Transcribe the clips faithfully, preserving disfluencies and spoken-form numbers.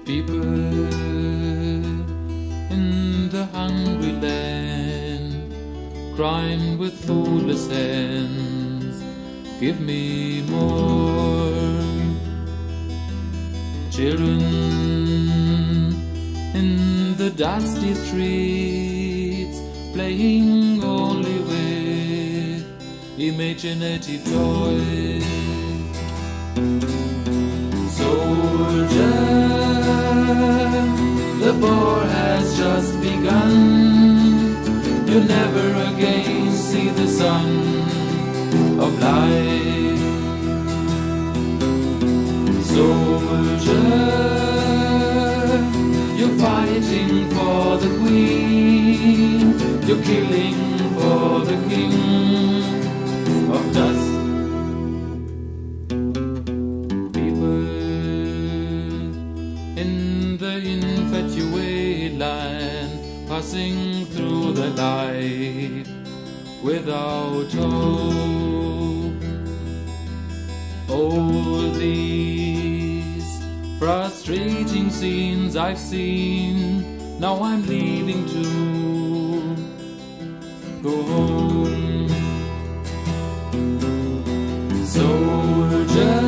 People in the hungry land, crying with foolish hands, give me more. Children in the dusty streets, playing only with imaginative toys. Soldier, the war has just begun. You'll never again see the sun of light. Soldier, you're fighting for the queen, you're killing for the king of dust. Infatuated land, passing through the light without hope. All these frustrating scenes I've seen, now I'm leaving to go home. Soldier,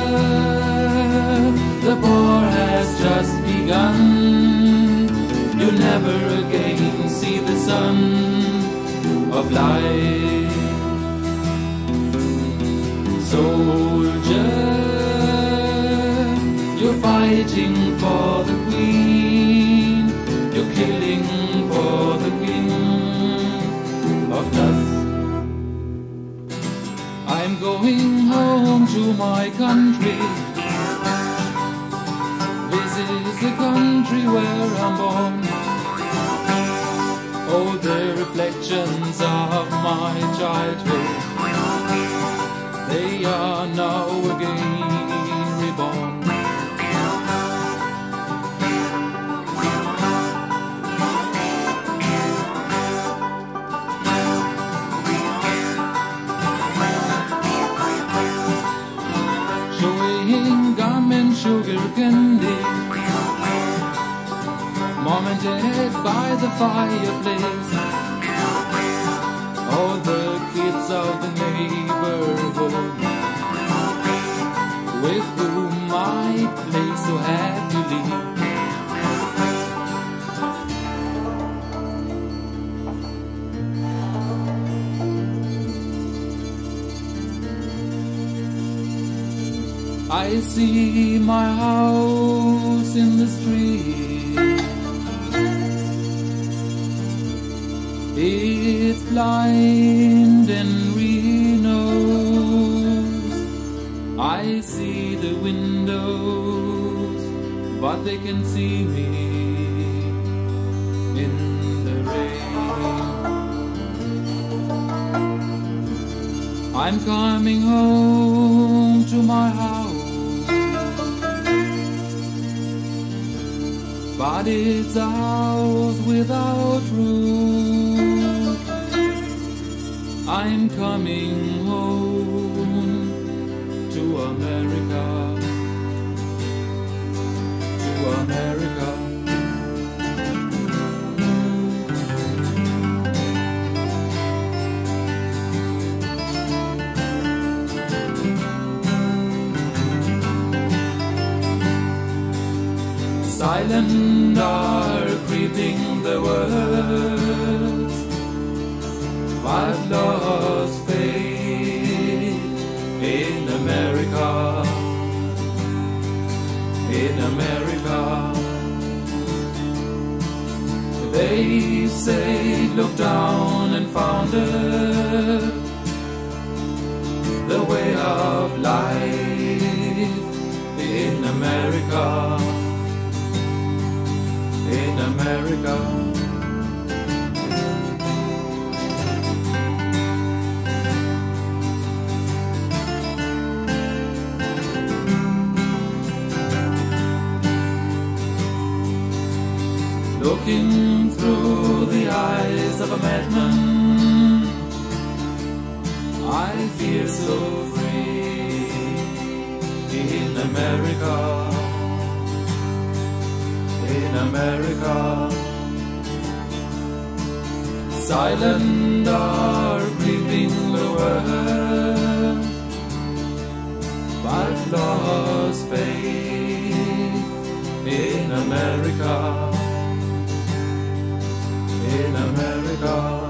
the war has just begun. You'll never again see the sun of light. Soldier, you're fighting for the queen, you're killing for the king of dust. I'm going home to my country. This is the country where I'm born. Oh, the reflections of my childhood, they are now again reborn. Chewing gum and sugar candy, Mom and Dad by the fireplace, all the kids of the neighborhood with whom I play so happily. I see my house in the street, it's blind and Reno's. I see the windows, but they can see me in the rain. I'm coming home to my house, but it's a house without roof. I'm coming home to America, to America. Silent are creeping the words, I've lost faith in America, in America. They say look down and found it, the way of life in America, in America. Looking through the eyes of a madman, I feel so free in America, America. Silent are creeping lower, but lost faith in America, in America.